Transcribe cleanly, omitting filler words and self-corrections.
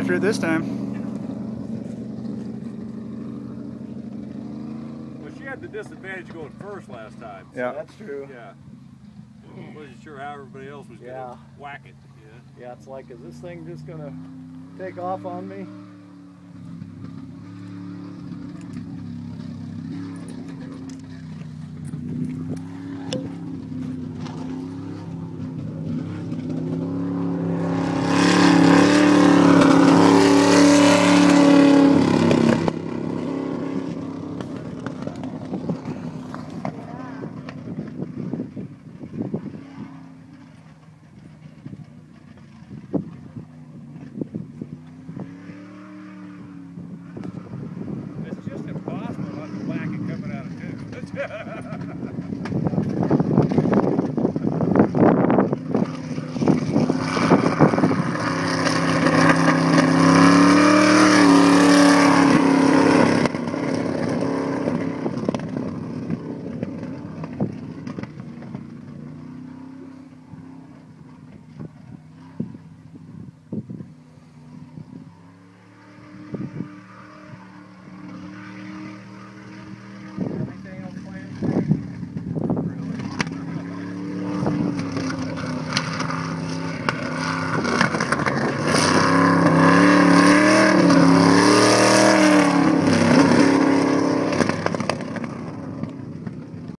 after it this time. Well, she had the disadvantage of going first last time. Yeah. That's true. Yeah. Wasn't sure how everybody else was going to whack it. Yeah, it's like, is this thing just going to take off on me?